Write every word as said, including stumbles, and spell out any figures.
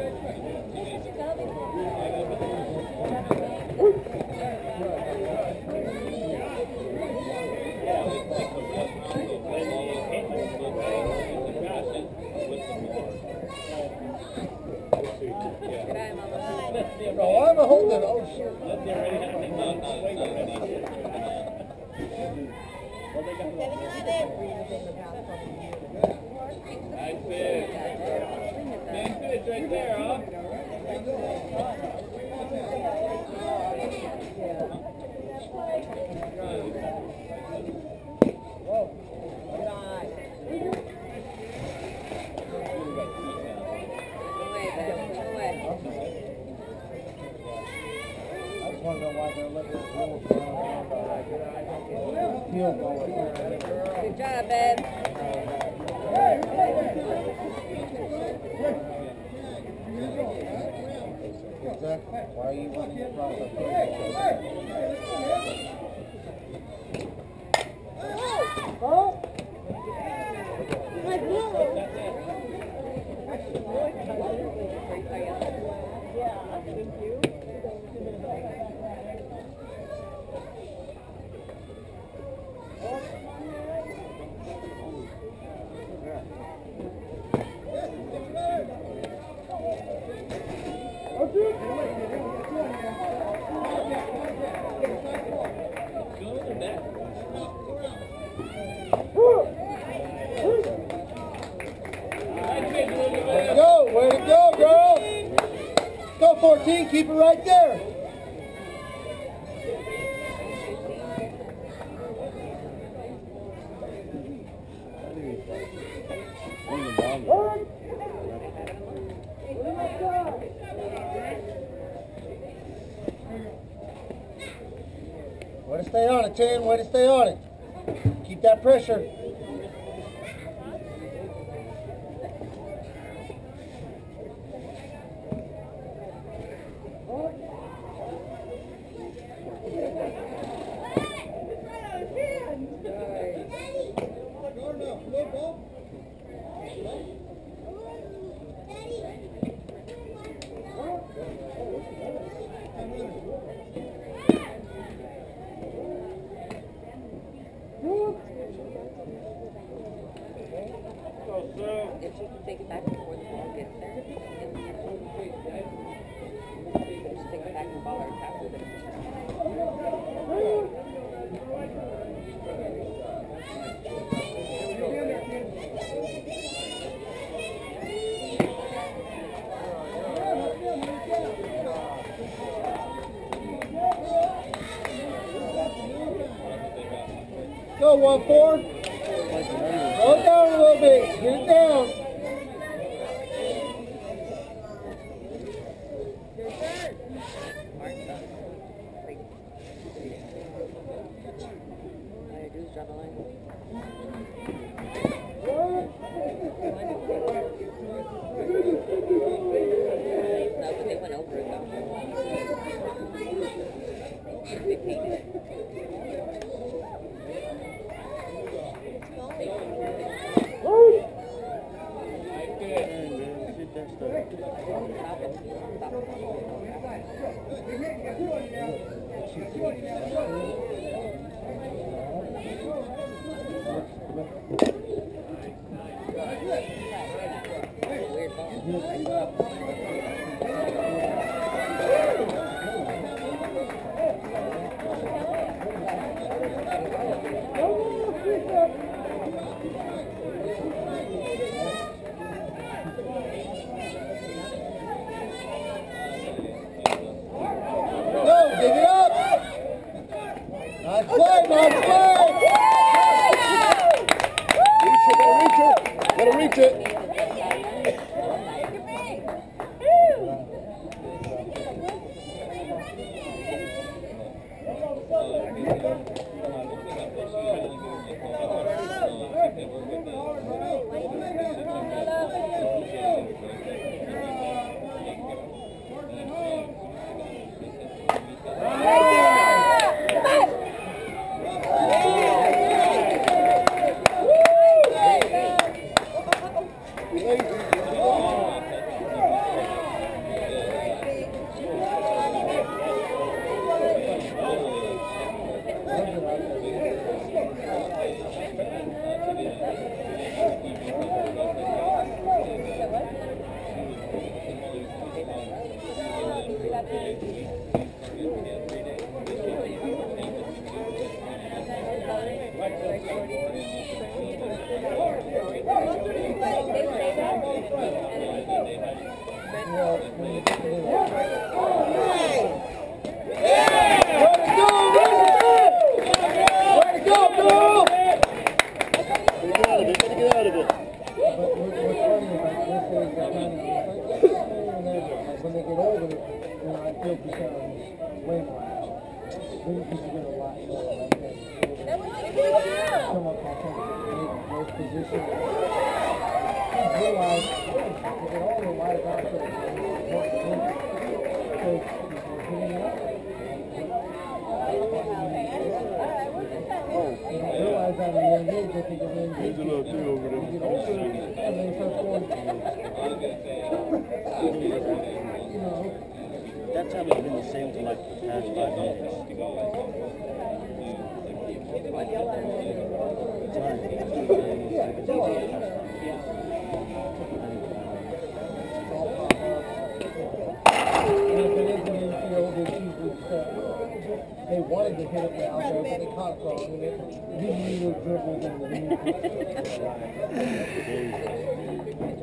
No, I'm a holding. Oh, shit. Nice fish. Nice fish right there, huh? I just want to know why they're letting it roll down. Good job, babe. Exactly. Why are you wanting to cross the field? Oh! My God! Yeah, thank you. Way to go, way to go, girl. Go fourteen, keep it right there. Way to stay on it, ten, way to stay on it. Keep that pressure. If she can take it back before the ball gets there, just take it back and the ball already passes it. Go, one four. Slow it down a little bit. Get it down. All I do is drop a line. No, but they went over it though. They painted it. Nice play, nice play! Reach it, gotta reach it, gotta reach it. well when you get to do that. Way to go, Richard! Way to go, girl! Get out of it. Get out of it. But what, what's funny about this is that kind of, like, when they get older, you know, I feel becomes way more action. They used to get a lot more like that. Come up on those positions. Realize, they get older, why is that so important? Because they're hitting it up. You don't realize that in a young age, they think of young age. There's a little two over there. You get older, and they start going, you know. That time has been the same for like the past five minutes. They wanted to hit it out there, but they caught it wrong, and it didn't need those dribbles and the